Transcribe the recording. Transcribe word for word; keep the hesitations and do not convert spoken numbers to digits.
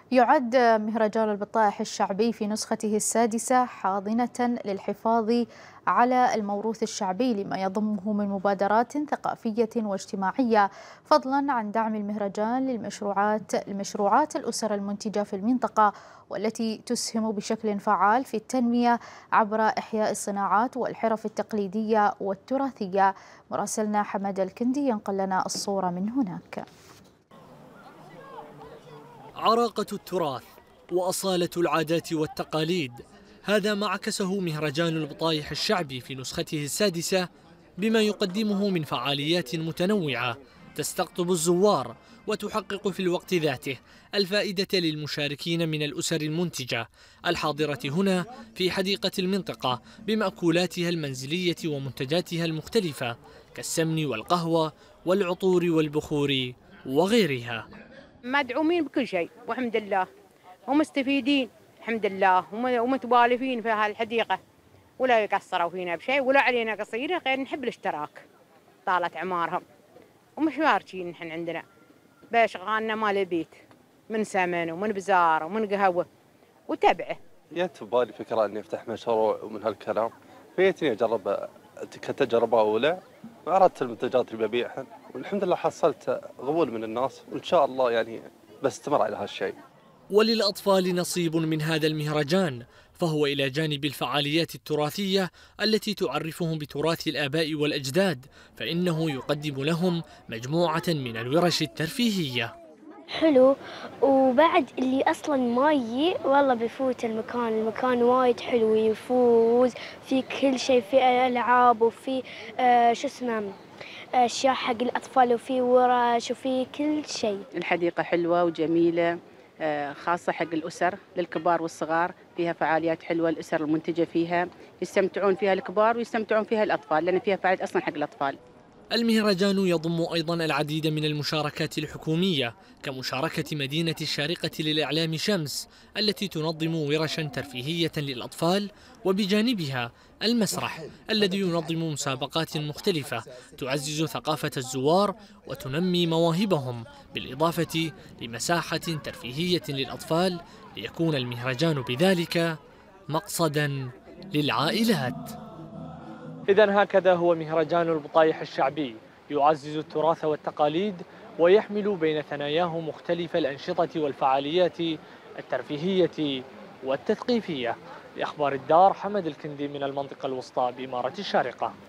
يعد مهرجان البطائح الشعبي في نسخته السادسة حاضنة للحفاظ على الموروث الشعبي لما يضمه من مبادرات ثقافية واجتماعية، فضلا عن دعم المهرجان للمشروعات المشروعات الأسر المنتجة في المنطقة، والتي تسهم بشكل فعال في التنمية عبر إحياء الصناعات والحرف التقليدية والتراثية. مراسلنا حمد الكندي ينقل لنا الصورة من هناك. عراقة التراث وأصالة العادات والتقاليد، هذا ما عكسه مهرجان البطايح الشعبي في نسخته السادسة بما يقدمه من فعاليات متنوعة تستقطب الزوار وتحقق في الوقت ذاته الفائدة للمشاركين من الأسر المنتجة الحاضرة هنا في حديقة المنطقة بمأكولاتها المنزلية ومنتجاتها المختلفة كالسمن والقهوة والعطور والبخور وغيرها. مدعومين بكل شيء والحمد لله، ومستفيدين الحمد لله، ومتوالفين في هالحديقة، ولا يقصروا فينا بشيء ولا علينا قصيرة، غير نحب الاشتراك طالت عمارهم، ومش مارشين نحن عندنا باشغالنا مال بيت من سمن ومن بزار ومن قهوة وتبعه. جت ببالي فكرة إني أفتح مشروع ومن هالكلام، فيتني أجرب كتجربة أولى، وعرضت المنتجات اللي ببيعها والحمد لله حصلت قبول من الناس، وإن شاء الله يعني بستمر على هالشيء. وللأطفال نصيب من هذا المهرجان، فهو إلى جانب الفعاليات التراثية التي تعرفهم بتراث الآباء والأجداد، فإنه يقدم لهم مجموعة من الورش الترفيهية. حلو، وبعد اللي أصلاً ما يجي والله بيفوت المكان، المكان وايد حلو يفوز في كل شيء، في ألعاب وفي آه شو اسمه أشياء حق الأطفال وفي ورش وفي كل شيء. الحديقة حلوة وجميلة خاصة حق الأسر للكبار والصغار، فيها فعاليات حلوة الأسر المنتجة فيها يستمتعون فيها الكبار ويستمتعون فيها الأطفال، لأن فيها فعاليات أصلا حق الأطفال. المهرجان يضم أيضا العديد من المشاركات الحكومية كمشاركة مدينة الشارقة للإعلام شمس التي تنظم ورشا ترفيهية للأطفال، وبجانبها المسرح الذي ينظم مسابقات مختلفة تعزز ثقافة الزوار وتنمي مواهبهم، بالإضافة لمساحة ترفيهية للأطفال ليكون المهرجان بذلك مقصدا للعائلات. إذن هكذا هو مهرجان البطايح الشعبي، يعزز التراث والتقاليد ويحمل بين ثناياه مختلف الأنشطة والفعاليات الترفيهية والتثقيفية. لأخبار الدار، حمد الكندي من المنطقة الوسطى بإمارة الشارقة.